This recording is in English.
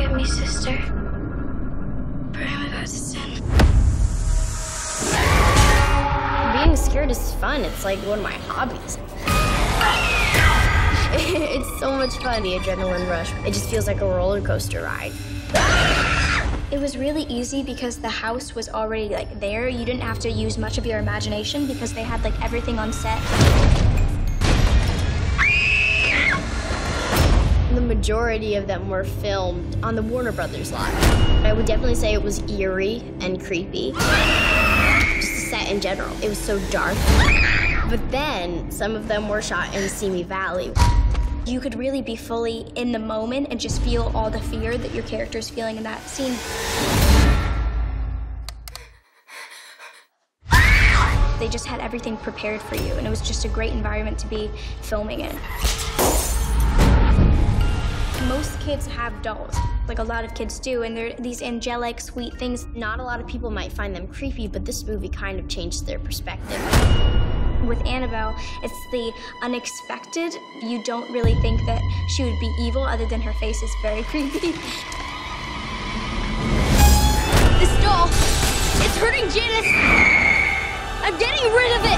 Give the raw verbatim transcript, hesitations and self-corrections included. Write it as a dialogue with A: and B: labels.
A: Forgive me, sister. For I'm about to sin.
B: Being scared is fun. It's like one of my hobbies. It's so much fun, the adrenaline rush. It just feels like a roller coaster ride.
A: It was really easy because the house was already like there. You didn't have to use much of your imagination because they had like everything on set.
B: The majority of them were filmed on the Warner Brothers lot. I would definitely say it was eerie and creepy. Just the set in general. It was so dark. But then some of them were shot in Simi Valley.
A: You could really be fully in the moment and just feel all the fear that your character's feeling in that scene. They just had everything prepared for you, and it was just a great environment to be filming in. Most kids have dolls, like a lot of kids do, and they're these angelic, sweet things.
B: Not a lot of people might find them creepy, but this movie kind of changed their perspective.
A: With Annabelle, it's the unexpected. You don't really think that she would be evil, other than her face is very creepy.
C: This doll, it's hurting Janice. I'm getting rid of it.